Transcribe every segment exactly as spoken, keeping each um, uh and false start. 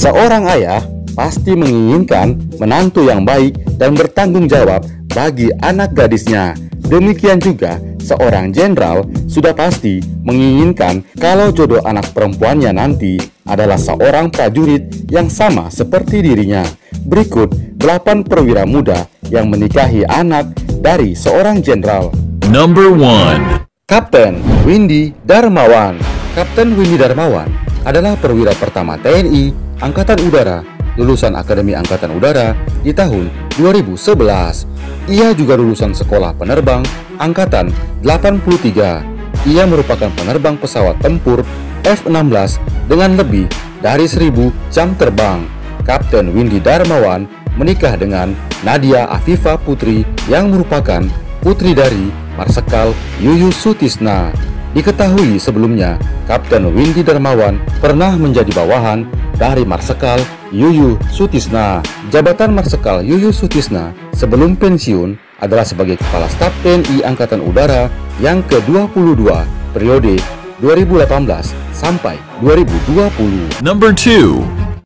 Seorang ayah pasti menginginkan menantu yang baik dan bertanggung jawab bagi anak gadisnya. Demikian juga seorang jenderal sudah pasti menginginkan kalau jodoh anak perempuannya nanti adalah seorang prajurit yang sama seperti dirinya. Berikut delapan perwira muda yang menikahi anak dari seorang jenderal. Number one. Kapten Windy Darmawan. Kapten Windy Darmawan adalah perwira pertama T N I Angkatan Udara, lulusan Akademi Angkatan Udara di tahun dua ribu sebelas. Ia juga lulusan Sekolah Penerbang Angkatan delapan puluh tiga. Ia merupakan penerbang pesawat tempur F enam belas dengan lebih dari seribu jam terbang. Kapten Windy Darmawan menikah dengan Nadia Afifa Putri yang merupakan putri dari Marsekal Yuyus Sutisna. Diketahui sebelumnya, Kapten Windy Darmawan pernah menjadi bawahan dari Marsekal Yuyus Sutisna. Jabatan Marsekal Yuyus Sutisna sebelum pensiun adalah sebagai Kepala Staf T N I Angkatan Udara yang ke dua puluh dua periode dua ribu delapan belas sampai dua ribu dua puluh. Number two.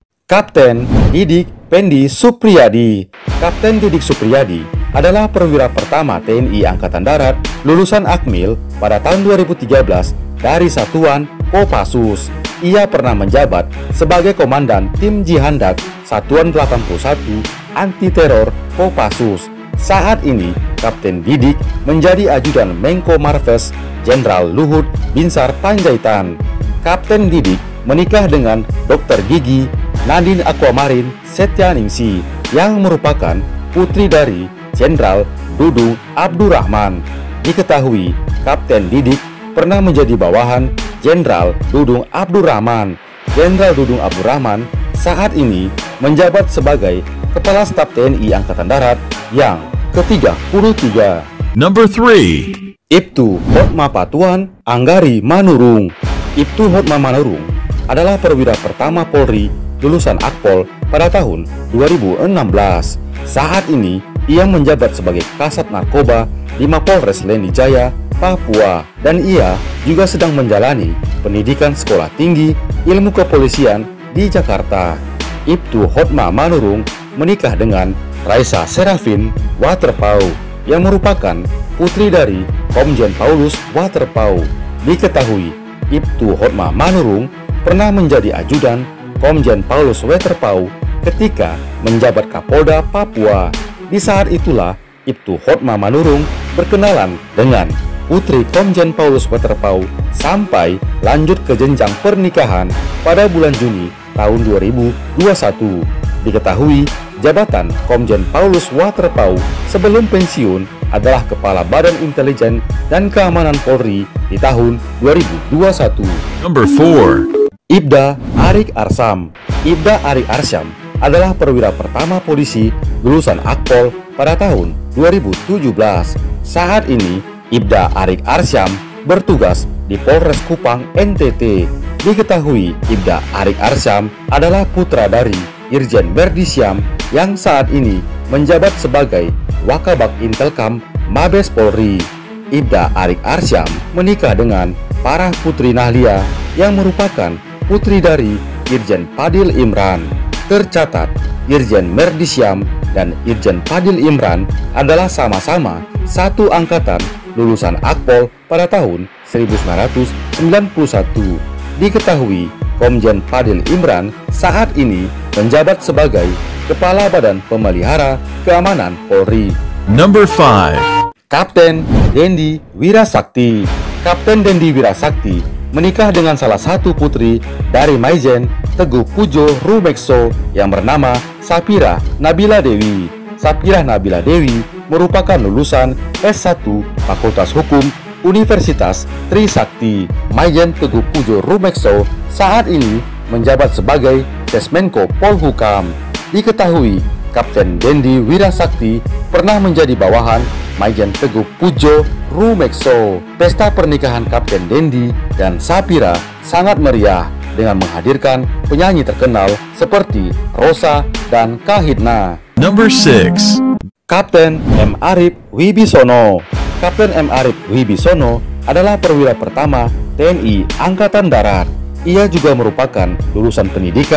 Kapten Didik Pendi Supriyadi. Kapten Didik Supriyadi adalah perwira pertama T N I Angkatan Darat lulusan Akmil pada tahun dua ribu tiga belas dari Satuan Kopassus. Ia pernah menjabat sebagai Komandan Tim Jihandak Satuan delapan puluh satu Anti Teror Kopassus. Saat ini, Kapten Didik menjadi ajudan Menko Marves Jenderal Luhut Binsar Panjaitan. Kapten Didik menikah dengan Dokter Gigi Nadine Aquamarin Setyaningsi yang merupakan putri dari Jenderal Dudung Abdurrahman. Diketahui, Kapten Didik pernah menjadi bawahan Jenderal Dudung Abdurrahman. Jenderal Dudung Abdurrahman saat ini menjabat sebagai Kepala Staf T N I Angkatan Darat yang ke tiga puluh tiga. Number three. Ibtu Hotma Patuan Anggari Manurung. Ibtu Hotma Manurung adalah perwira pertama Polri lulusan Akpol pada tahun dua ribu enam belas. Saat ini ia menjabat sebagai Kasat Narkoba di Mapolres Leni Jaya, Papua, dan ia juga sedang menjalani pendidikan Sekolah Tinggi Ilmu Kepolisian di Jakarta. Ibtu Hotma Manurung menikah dengan Raisa Serafin Waterpau yang merupakan putri dari Komjen Paulus Waterpau. Diketahui, Ibtu Hotma Manurung pernah menjadi ajudan Komjen Paulus Waterpau ketika menjabat Kapolda Papua. Di saat itulah Ibtu Hotma Manurung berkenalan dengan putri Komjen Paulus Waterpau sampai lanjut ke jenjang pernikahan pada bulan Juni tahun dua ribu dua puluh satu. Diketahui, jabatan Komjen Paulus Waterpau sebelum pensiun adalah Kepala Badan Intelijen dan Keamanan Polri di tahun dua ribu dua puluh satu. Number four. Ibda Arik Arsam. Ibda Arik Arsam adalah perwira pertama polisi lulusan Akpol pada tahun dua ribu tujuh belas. Saat ini, Ibda Arik Arsam bertugas di Polres Kupang N T T. Diketahui, Ibda Arik Arsam adalah putra dari Irjen Berdi Syam yang saat ini menjabat sebagai Wakabak Intelkam Mabes Polri. Ibda Arik Arsam menikah dengan Parah Putri Nahlia yang merupakan putri dari Irjen Padil Imran. Tercatat, Irjen Merdi Syam dan Irjen Padil Imran adalah sama-sama satu angkatan lulusan Akpol pada tahun seribu sembilan ratus sembilan puluh satu. Diketahui, Komjen Padil Imran saat ini menjabat sebagai Kepala Badan Pemelihara Keamanan Polri. Number five. Kapten Dendi Wirasakti. Kapten Dendi Wirasakti menikah dengan salah satu putri dari Maijen Teguh Pujo Rumekso yang bernama Sapira Nabila Dewi. Sapira Nabila Dewi merupakan lulusan S satu Fakultas Hukum Universitas Trisakti. Maijen Teguh Pujo Rumekso saat ini menjabat sebagai Sesmenko Polhukam. Diketahui, Kapten Dendi Wirasakti pernah menjadi bawahan Maijen Teguh Pujo Rumekso. Pesta pernikahan Kapten Dendi dan Sapira sangat meriah dengan menghadirkan penyanyi terkenal seperti Rosa dan Kahitna. Number six. Kapten M. Arif Wibisono. Kapten M. Arif Wibisono adalah perwira pertama T N I Angkatan Darat. Ia juga merupakan lulusan pendidikan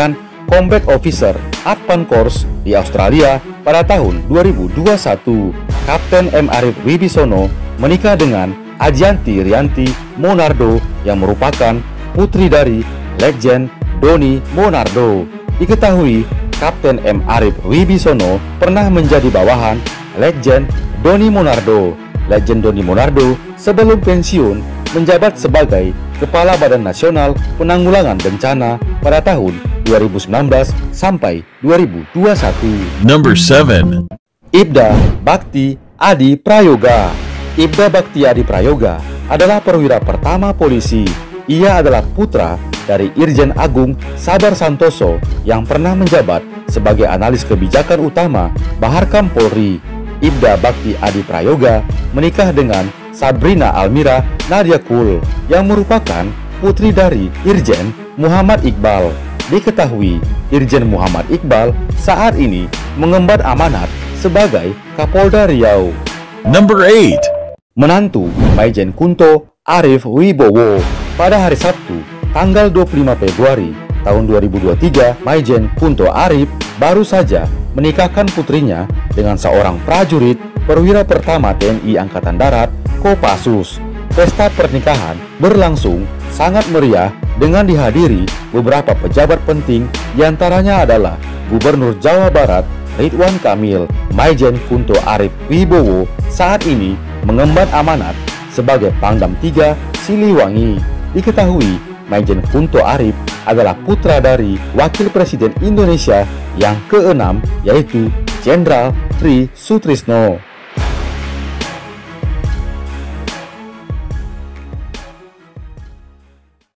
Combat Officer Advance Course di Australia pada tahun dua ribu dua puluh satu. Kapten M. Arif Wibisono menikah dengan Ajianti Rianti Monardo yang merupakan putri dari legend Doni Monardo. Diketahui Kapten M. Arif Wibisono pernah menjadi bawahan legend Doni Monardo. Legend Doni Monardo sebelum pensiun menjabat sebagai Kepala Badan Nasional Penanggulangan Bencana pada tahun dua ribu sembilan belas sampai dua ribu dua puluh satu. Number seven. Ibda Bakti Adi Prayoga. Ibda Bakti Adi Prayoga adalah perwira pertama polisi. Ia adalah putra dari Irjen Agung Sabar Santoso yang pernah menjabat sebagai analis kebijakan utama Baharkam Polri. Ibda Bakti Adi Prayoga menikah dengan Sabrina Almira Nadia Kul yang merupakan putri dari Irjen Muhammad Iqbal. Diketahui Irjen Muhammad Iqbal saat ini mengemban amanat sebagai Kapolda Riau. Number eight. Menantu Maijen Kunto Arif Wibowo. Pada hari Sabtu tanggal dua puluh lima Februari tahun dua ribu dua puluh tiga, Maijen Kunto Arif baru saja menikahkan putrinya dengan seorang prajurit perwira pertama T N I Angkatan Darat Kopassus. Pesta pernikahan berlangsung sangat meriah dengan dihadiri beberapa pejabat penting, diantaranya adalah Gubernur Jawa Barat Ridwan Kamil. Maijen Kunto Arif Wibowo saat ini mengemban amanat sebagai Pangdam tiga Siliwangi. Diketahui Maijen Kunto Arif adalah putra dari Wakil Presiden Indonesia yang keenam, yaitu Jenderal Tri Sutrisno.